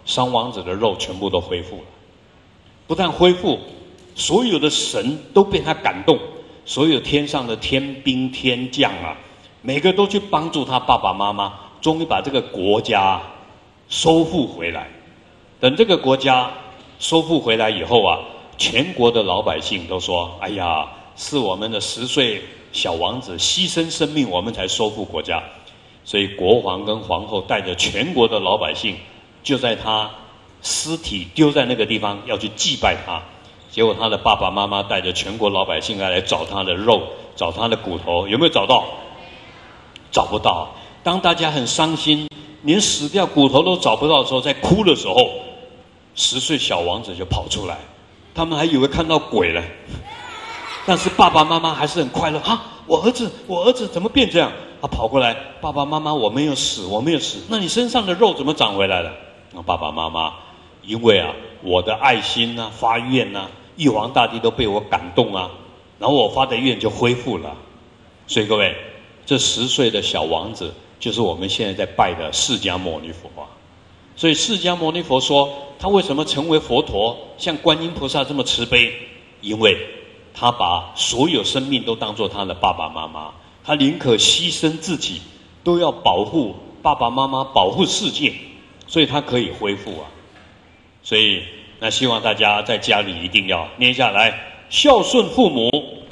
商王子的肉全部都恢复了。不但恢复，所有的神都被他感动，所有天上的天兵天将啊，每个都去帮助他爸爸妈妈，终于把这个国家收复回来。等这个国家收复回来以后啊，全国的老百姓都说：“哎呀，是我们的10岁小王子牺牲生命，我们才收复国家。”所以国王跟皇后带着全国的老百姓，就在他尸体丢在那个地方要去祭拜他。结果他的爸爸妈妈带着全国老百姓来找他的肉，找他的骨头，有没有找到？找不到。当大家很伤心，连死掉骨头都找不到的时候，在哭的时候，10岁小王子就跑出来，他们还以为看到鬼了，但是爸爸妈妈还是很快乐啊！我儿子怎么变这样？他跑过来，爸爸妈妈，我没有死，我没有死。那你身上的肉怎么长回来了？爸爸妈妈，因为啊，我的爱心啊，发愿啊，玉皇大帝都被我感动啊，然后我发的愿就恢复了。所以各位，这10岁的小王子就是我们现在在拜的释迦牟尼佛啊。所以释迦牟尼佛说，他为什么成为佛陀，像观音菩萨这么慈悲？因为他把所有生命都当作他的爸爸妈妈，他宁可牺牲自己，都要保护爸爸妈妈，保护世界，所以他可以恢复啊。所以那希望大家在家里一定要念下来，孝顺父母，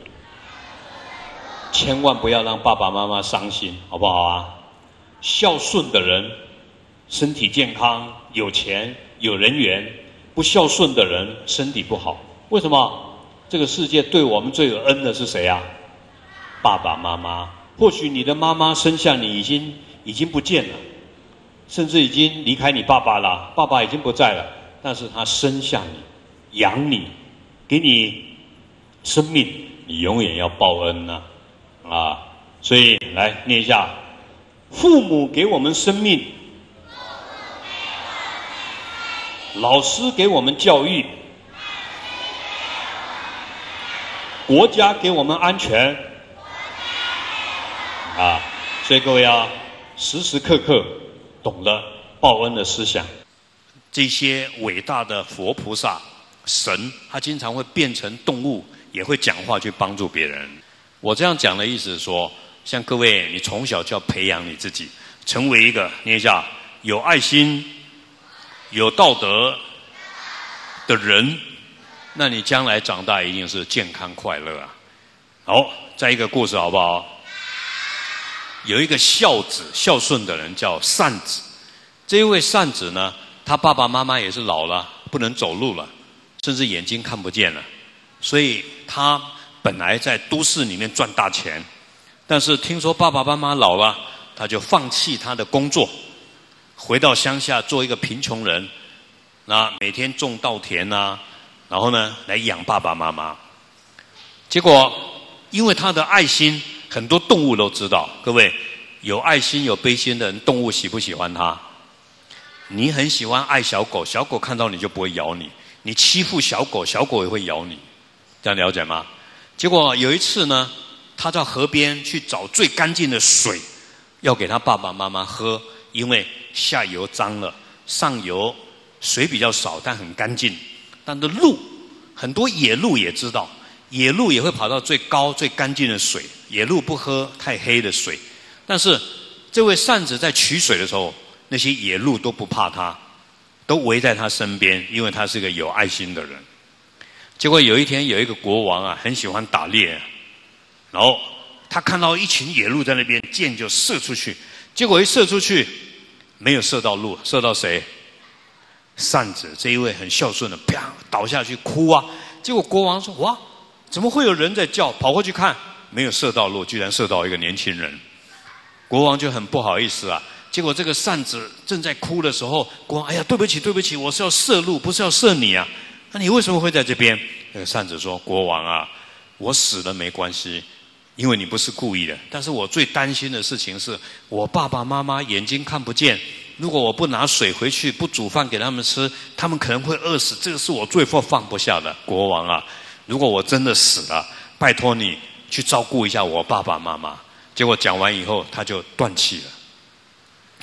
千万不要让爸爸妈妈伤心，好不好啊？孝顺的人身体健康，有钱有人缘，不孝顺的人身体不好。为什么？这个世界对我们最有恩的是谁啊？爸爸妈妈。或许你的妈妈生下你已经不见了，甚至已经离开你爸爸了，爸爸已经不在了，但是他生下你，养你，给你生命，你永远要报恩啊！所以来念一下：父母给我们生命，老师给我们教育，国家给我们安全啊！所以各位啊，时时刻刻懂得报恩的思想。这些伟大的佛菩萨、神，他经常会变成动物，也会讲话去帮助别人。我这样讲的意思是说，像各位，你从小就要培养你自己，成为一个念一下有爱心、有道德的人，那你将来长大一定是健康快乐啊。好，再一个故事好不好？有一个孝子，孝顺的人叫善子。这一位善子呢，他爸爸妈妈也是老了，不能走路了，甚至眼睛看不见了，所以他本来在都市里面赚大钱，但是听说爸爸妈妈老了，他就放弃他的工作，回到乡下做一个贫穷人，那每天种稻田啊，然后呢来养爸爸妈妈。结果因为他的爱心，很多动物都知道。各位，有爱心有悲心的人，动物喜不喜欢他？你很喜欢爱小狗，小狗看到你就不会咬你，你欺负小狗，小狗也会咬你，这样了解吗？结果有一次呢，他到河边去找最干净的水，要给他爸爸妈妈喝，因为下游脏了，上游水比较少，但很干净。但是鹿，很多野鹿也知道，野鹿也会跑到最高最干净的水，野鹿不喝太黑的水。但是这位善子在取水的时候，那些野鹿都不怕他，都围在他身边，因为他是个有爱心的人。结果有一天，有一个国王啊，很喜欢打猎，然后他看到一群野鹿在那边，箭就射出去，结果一射出去，没有射到鹿，射到谁？善子这一位很孝顺的，啪倒下去哭啊！结果国王说：“哇，怎么会有人在叫？”跑过去看，没有射到鹿，居然射到一个年轻人。国王就很不好意思啊。结果这个善子正在哭的时候，国王：“哎呀，对不起，对不起，我是要射鹿，不是要射你啊！那你为什么会在这边？”那个善子说：“国王啊，我死了没关系，因为你不是故意的。但是我最担心的事情是，我爸爸妈妈眼睛看不见，如果我不拿水回去，不煮饭给他们吃，他们可能会饿死。这个是我最放不下的。国王啊，如果我真的死了，拜托你去照顾一下我爸爸妈妈。”结果讲完以后，他就断气了。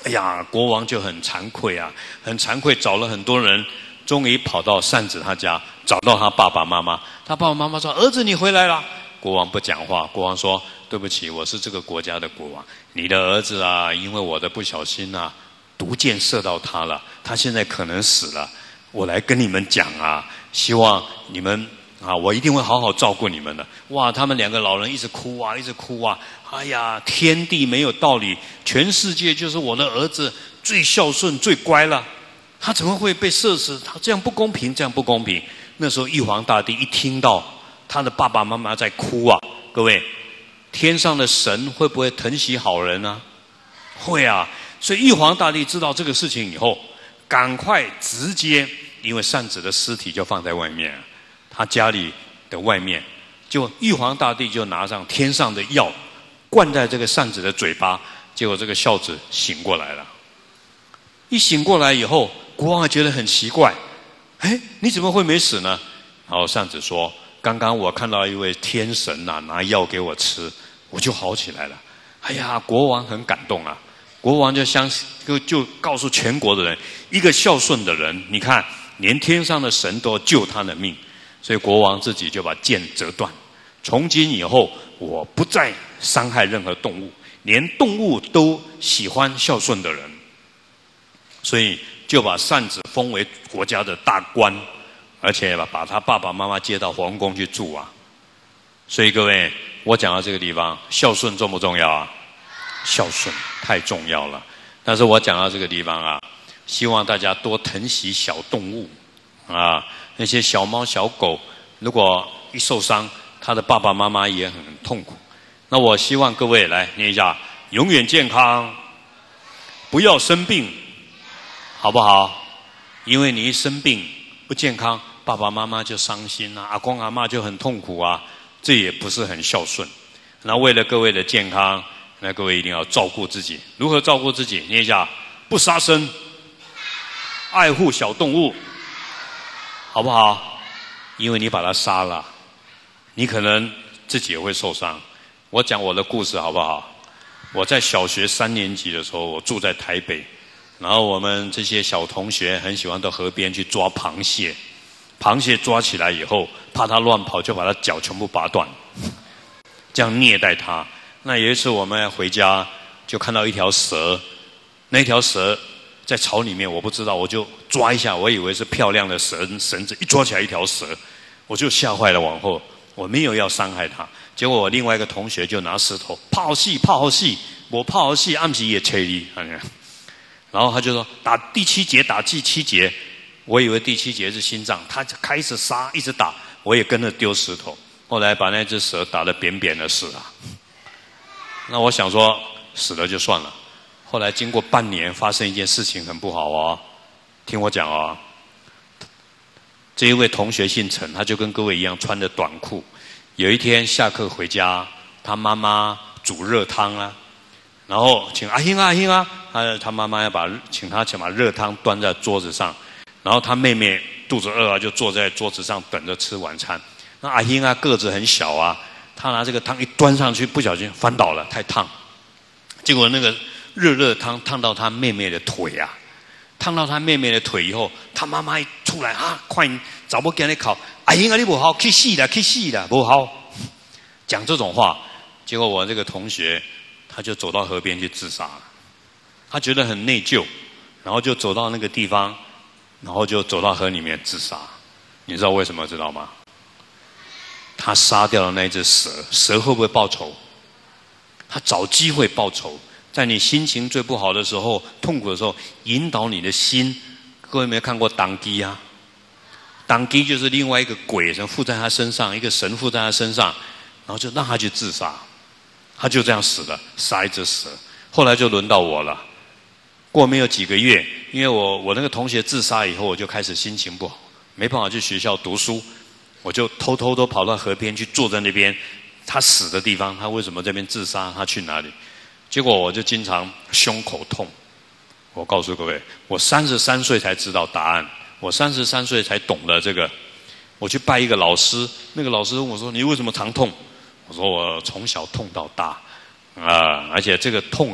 哎呀，国王就很惭愧啊，很惭愧，找了很多人，终于跑到扇子他家，找到他爸爸妈妈。他爸爸妈妈说：“儿子，你回来了。”国王不讲话。国王说：“对不起，我是这个国家的国王。你的儿子啊，因为我的不小心啊，毒箭射到他了，他现在可能死了。我来跟你们讲啊，希望你们啊，我一定会好好照顾你们的。”哇，他们两个老人一直哭啊，一直哭啊。哎呀，天地没有道理，全世界就是我的儿子最孝顺、最乖了，他怎么会被射死？他这样不公平，这样不公平。那时候玉皇大帝一听到他的爸爸妈妈在哭啊，各位，天上的神会不会疼惜好人呢？会啊。所以玉皇大帝知道这个事情以后，赶快直接，因为扇子的尸体就放在外面，他家里的外面，就玉皇大帝就拿上天上的药，灌在这个扇子的嘴巴，结果这个孝子醒过来了。一醒过来以后，国王还觉得很奇怪，哎，你怎么会没死呢？然后扇子说：“刚刚我看到一位天神啊，拿药给我吃，我就好起来了。”哎呀，国王很感动啊，国王就告诉全国的人，一个孝顺的人，你看连天上的神都要救他的命，所以国王自己就把剑折断。从今以后，我不再伤害任何动物，连动物都喜欢孝顺的人，所以就把扇子封为国家的大官，而且把他爸爸妈妈接到皇宫去住啊。所以各位，我讲到这个地方，孝顺重不重要啊？孝顺太重要了。但是我讲到这个地方啊，希望大家多疼惜小动物啊，那些小猫小狗，如果一受伤，他的爸爸妈妈也很痛苦。那我希望各位来念一下：永远健康，不要生病，好不好？因为你一生病不健康，爸爸妈妈就伤心啊，阿公阿嬷就很痛苦啊，这也不是很孝顺。那为了各位的健康，那各位一定要照顾自己。如何照顾自己？念一下：不杀生，爱护小动物，好不好？因为你把它杀了，你可能自己也会受伤。我讲我的故事好不好？我在小学3年级的时候，我住在台北，然后我们这些小同学很喜欢到河边去抓螃蟹，螃蟹抓起来以后，怕它乱跑，就把它脚全部拔断，这样虐待它。那有一次我们回家，就看到一条蛇，那条蛇在草里面，我不知道，我就抓一下，我以为是漂亮的绳子，一抓起来一条蛇，我就吓坏了，往后我没有要伤害它。结果我另外一个同学就拿石头泡戏，我泡戏暗时也吹你，然后他就说打第7节，打第7节，我以为第7节是心脏，他就开始杀，一直打，我也跟着丢石头，后来把那只蛇打得扁扁的死了。那我想说死了就算了，后来经过半年，发生一件事情很不好哦，听我讲哦。这一位同学姓陈，他就跟各位一样穿着短裤。有一天下课回家，他妈妈煮热汤啊，然后请阿兴啊，他妈妈请他把热汤端在桌子上，然后他妹妹肚子饿啊，就坐在桌子上等着吃晚餐。那阿兴啊个子很小啊，他拿这个汤一端上去，不小心翻倒了，太烫，结果那个热汤烫到他妹妹的腿啊，烫到他妹妹的腿以后，他妈妈一出来啊，快找不给你烤，阿兴啊你不好，去死啦，不好，讲这种话，结果我这个同学他就走到河边去自杀了，他觉得很内疚，然后就走到那个地方，然后就走到河里面自杀。你知道为什么知道吗？他杀掉了那只蛇，蛇会不会报仇？他找机会报仇，在你心情最不好的时候、痛苦的时候，引导你的心。各位有没有看过当机啊？当机就是另外一个鬼神附在他身上，一个神附在他身上，然后就让他去自杀，他就这样死了，杀一只蛇。后来就轮到我了，过没有几个月，因为我那个同学自杀以后，我就开始心情不好，没办法去学校读书，我就偷偷都跑到河边去坐在那边，他死的地方，他为什么这边自杀，他去哪里？结果我就经常胸口痛。我告诉各位，我33岁才知道答案，我33岁才懂得这个。我去拜一个老师，那个老师问我说：“你为什么常痛？”我说：“我从小痛到大，而且这个痛啊，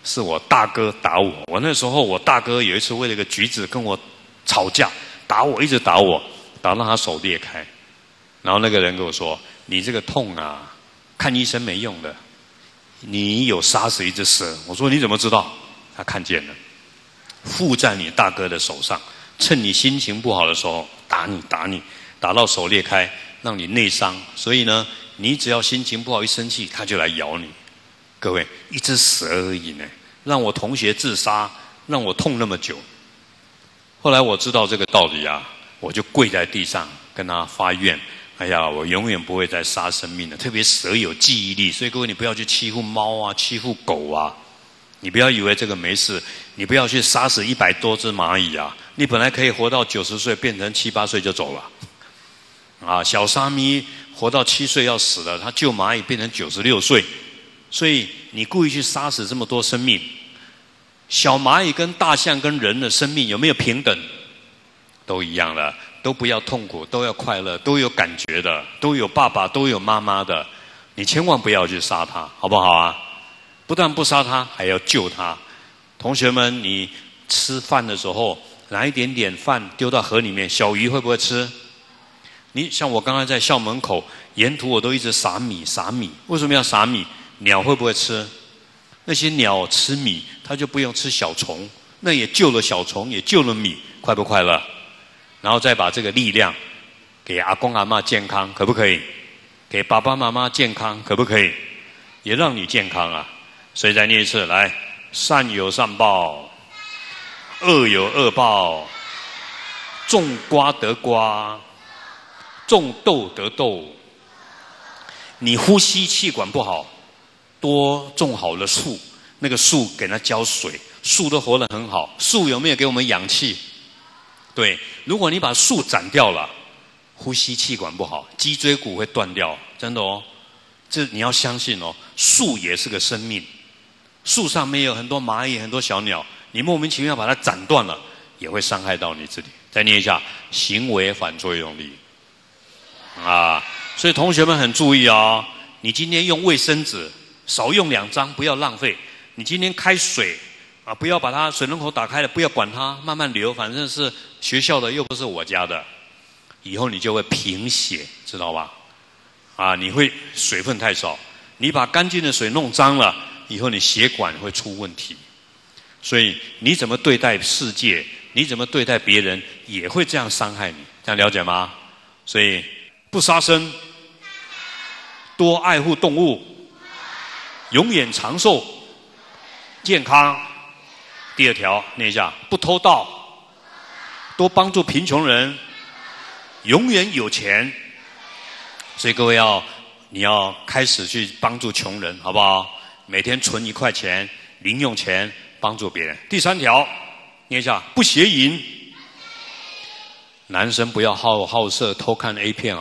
是我大哥打我。我那时候我大哥有一次为了一个橘子跟我吵架，打我，一直打我，打到他手裂开。然后那个人跟我说：“你这个痛啊，看医生没用的，你有杀死一只蛇。”我说：“你怎么知道？”他看见了，附在你大哥的手上，趁你心情不好的时候打你，打到手裂开，让你内伤。所以呢，你只要心情不好一生气，他就来咬你。各位，一只蛇而已呢，让我同学自杀，让我痛那么久。后来我知道这个道理啊，我就跪在地上跟他发愿。哎呀，我永远不会再杀生命了。特别蛇有记忆力，所以各位你不要去欺负猫啊，欺负狗啊。你不要以为这个没事，你不要去杀死100多只蚂蚁啊。你本来可以活到90岁，变成7、8岁就走了。啊，小沙弥活到7岁要死了，他救蚂蚁变成96岁。所以你故意去杀死这么多生命，小蚂蚁跟大象跟人的生命有没有平等？都一样的。都不要痛苦，都要快乐，都有感觉的，都有爸爸，都有妈妈的。你千万不要去杀他，好不好啊？不但不杀他，还要救他。同学们，你吃饭的时候拿一点点饭丢到河里面，小鱼会不会吃？你像我刚才在校门口，沿途我都一直撒米。为什么要撒米？鸟会不会吃？那些鸟吃米，它就不用吃小虫，那也救了小虫，也救了米，快不快乐？然后再把这个力量给阿公阿嬷健康，可不可以？给爸爸妈妈健康，可不可以？也让你健康啊！所以再念一次，来：善有善报，恶有恶报，种瓜得瓜，种豆得豆。你呼吸气管不好，多种好了树，那个树给它浇水，树都活得很好。树有没有给我们氧气？对，如果你把树斩掉了，呼吸气管不好，脊椎骨会断掉，真的哦。这你要相信哦，树也是个生命，树上面有很多蚂蚁，很多小鸟，你莫名其妙把它斩断了，也会伤害到你自己。再念一下，行为反作用力啊！所以同学们很注意哦，你今天用卫生纸少用2张，不要浪费。你今天开水啊，不要把它水龙头打开了，不要管它，慢慢流，反正是学校的，又不是我家的。以后你就会贫血，知道吧？啊，你会水分太少，你把干净的水弄脏了，以后你血管会出问题。所以你怎么对待世界，你怎么对待别人，也会这样伤害你，这样了解吗？所以不杀生，多爱护动物，永远长寿健康。第2条念一下，不偷盗，多帮助贫穷人，永远有钱。所以各位你要开始去帮助穷人，好不好？每天存1块钱零用钱，帮助别人。第3条念一下，不邪淫。男生不要好色偷看 A 片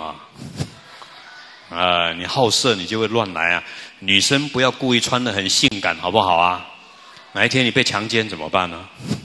啊！你好色你就会乱来啊！女生不要故意穿得很性感，好不好啊？哪一天你被强奸怎么办呢？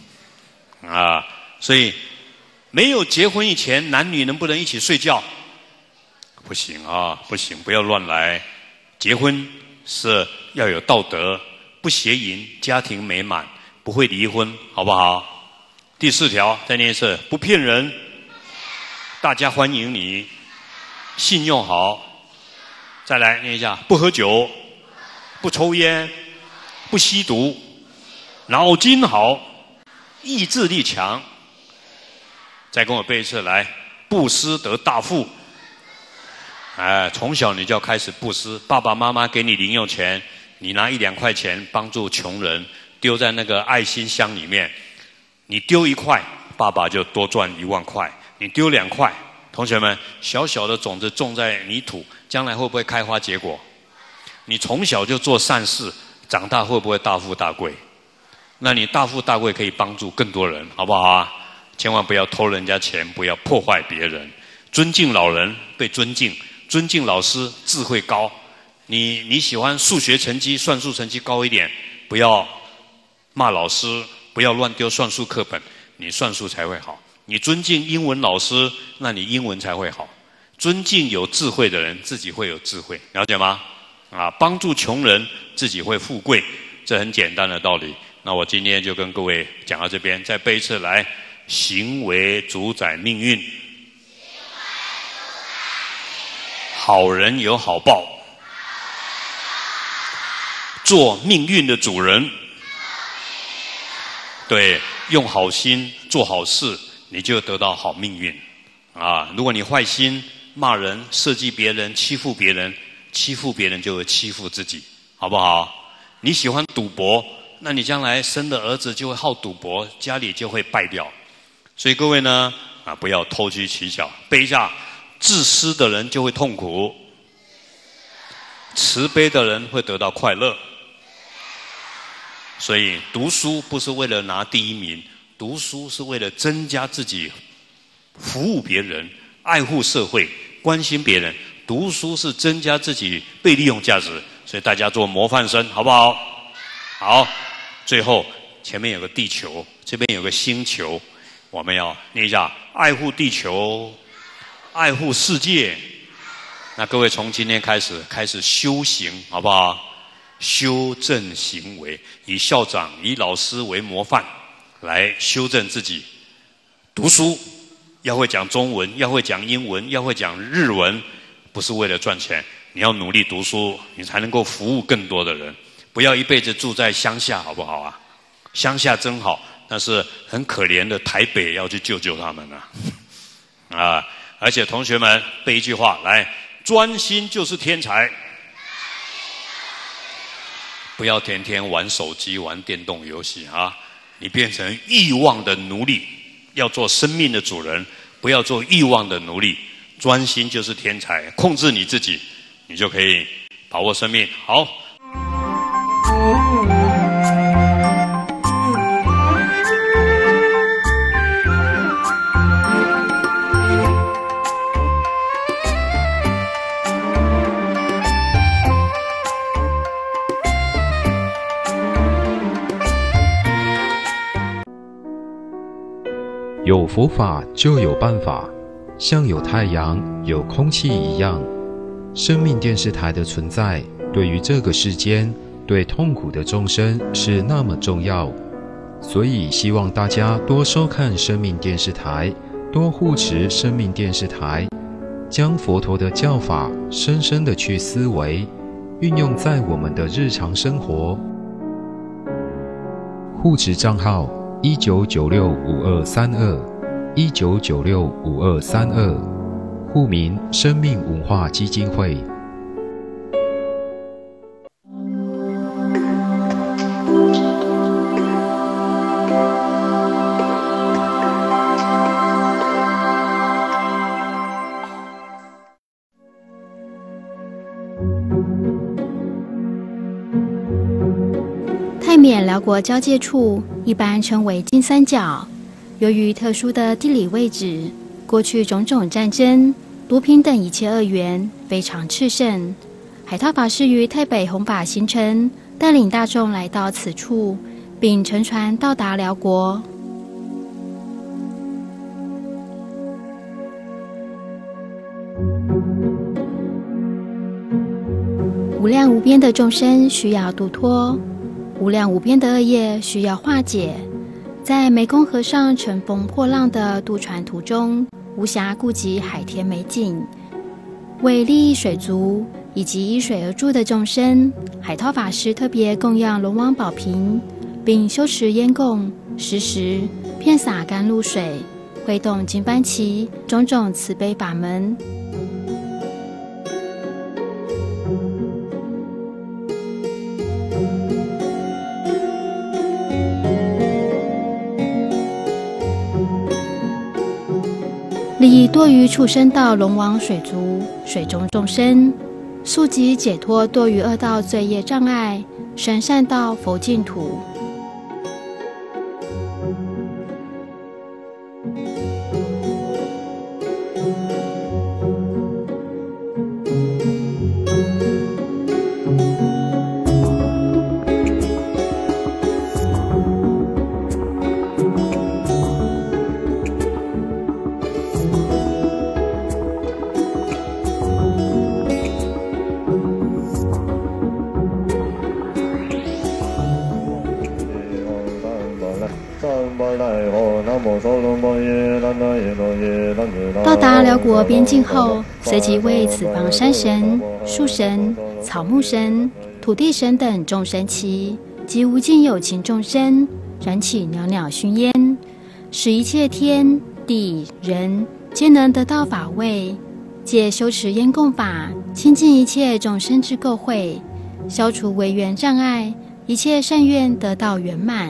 所以没有结婚以前，男女能不能一起睡觉？不行啊，不行，不要乱来。结婚是要有道德，不邪淫，家庭美满，不会离婚，好不好？第4条再念一次，不骗人，大家欢迎你，信用好。再来念一下，不喝酒，不抽烟，不吸毒，脑筋好，意志力强。再跟我背一次，来，布施得大富。从小你就要开始布施，爸爸妈妈给你零用钱，你拿1、2块钱帮助穷人，丢在那个爱心箱里面。你丢1块，爸爸就多赚1万块；你丢2块，同学们，小小的种子种在泥土，将来会不会开花结果？你从小就做善事，长大会不会大富大贵？那你大富大贵可以帮助更多人，好不好啊？千万不要偷人家钱，不要破坏别人。尊敬老人，被尊敬；尊敬老师，智慧高。你喜欢数学成绩、算术成绩高一点，不要骂老师，不要乱丢算术课本，你算术才会好。你尊敬英文老师，那你英文才会好。尊敬有智慧的人，自己会有智慧，了解吗？帮助穷人，自己会富贵。 这很简单的道理。那我今天就跟各位讲到这边，再背一次来：行为主宰命运，好人有好报，做命运的主人。对，用好心做好事，你就得到好命运啊！如果你坏心骂人、设计别人、欺负别人，欺负别人就会欺负自己，好不好？你喜欢赌博，那你将来生的儿子就会好赌博，家里就会败掉。所以各位呢，不要投机取巧，背一下：自私的人就会痛苦，慈悲的人会得到快乐。所以读书不是为了拿第一名，读书是为了增加自己，服务别人，爱护社会，关心别人。读书是增加自己被利用价值，所以大家做模范生，好不好？好，最后前面有个地球，这边有个星球，我们要念一下：爱护地球，爱护世界。那各位从今天开始修行，好不好？修正行为，以校长、以老师为模范，来修正自己。读书要会讲中文，要会讲英文，要会讲日文，不是为了赚钱，你要努力读书，你才能够服务更多的人。不要一辈子住在乡下，好不好啊？乡下真好，但是很可怜的台北要去救救他们啊！而且同学们背一句话来：专心就是天才。不要天天玩手机、玩电动游戏啊！你变成欲望的奴隶，要做生命的主人，不要做欲望的奴隶。专心就是天才，控制你自己，你就可以把握生命。好。 有佛法就有办法，像有太阳、有空气一样。生命电视台的存在，对于这个世间、对痛苦的众生是那么重要，所以希望大家多收看生命电视台，多护持生命电视台，将佛陀的教法深深地去思维，运用在我们的日常生活。护持账号19965232，19965232，户名生命文化基金会。 泰缅辽国交界处一般称为金三角，由于特殊的地理位置，过去种种战争、不平等一切恶缘非常炽盛。海涛法师于台北弘法行程，带领大众来到此处，并乘船到达辽国。无量无边的众生需要度脱，无量无边的恶业需要化解。在湄公河上乘风破浪的渡船途中，无暇顾及海天美景。为利益水族以及依水而住的众生，海涛法师特别供养龙王宝瓶，并修持烟供、施食、遍洒甘露水，挥动金幡旗，种种慈悲法门。利益多于畜生道龙王水族水中众生，速即解脱多于恶道罪业障碍，生善道佛净土。 到达辽国边境后，随即为此方山神、树神、草木神、土地神等众神祇及无尽有情众生燃起袅袅熏烟，使一切天地人皆能得到法味，借修持烟供法，清净一切众生之垢秽，消除违缘障碍，一切善愿得到圆满。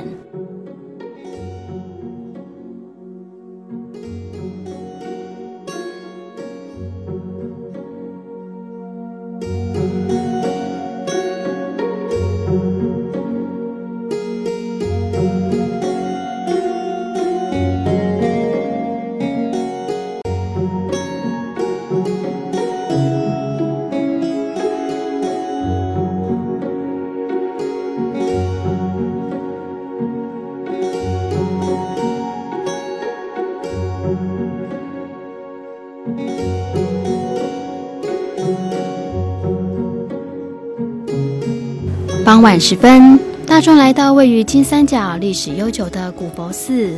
傍晚时分，大众来到位于金三角历史悠久的古佛寺，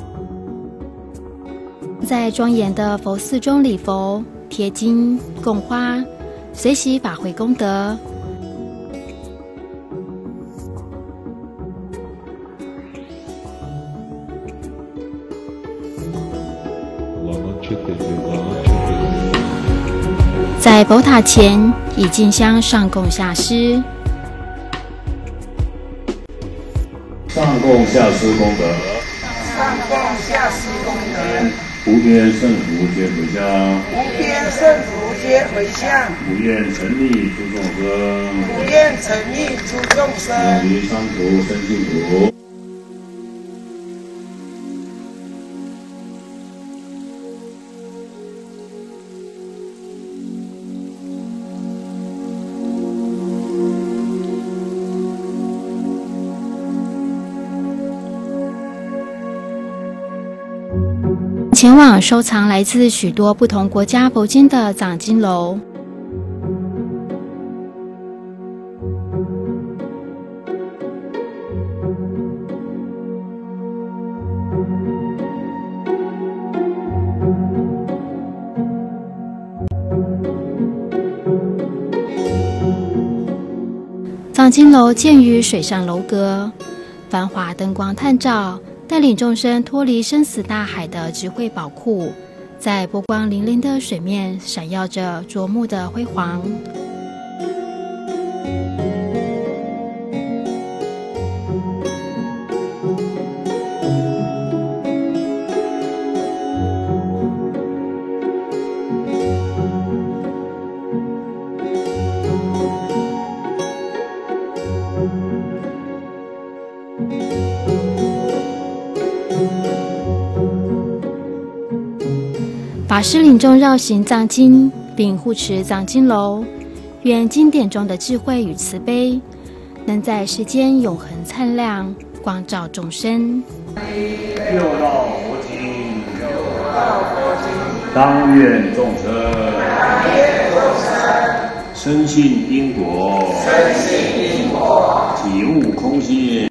在庄严的佛寺中礼佛、贴金、供花，随喜法会功德。在佛塔前以金香上供下施， 上供下施功德， 上供下施功德， 无边圣福皆回向， 无边圣福皆回向， 无愿成立诸众生， 无愿成立诸众生， 永离三途生净土。 前往收藏来自许多不同国家佛经的藏经楼。藏经楼建于水上楼阁，繁华灯光探照，带领众生脱离生死大海的智慧宝库，在波光粼粼的水面闪耀着灼目的辉煌。法师领众绕行藏经，并护持藏经楼，愿经典中的智慧与慈悲，能在世间永恒灿亮，光照众生。 六道佛经，当愿众生，深信因果，体悟空性，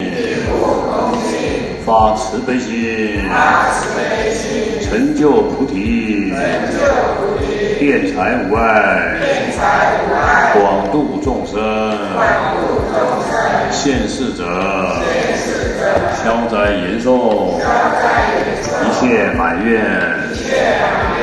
发慈悲心，成就菩提，辩才无碍，广度众生，现世者，消灾延寿，一切满愿。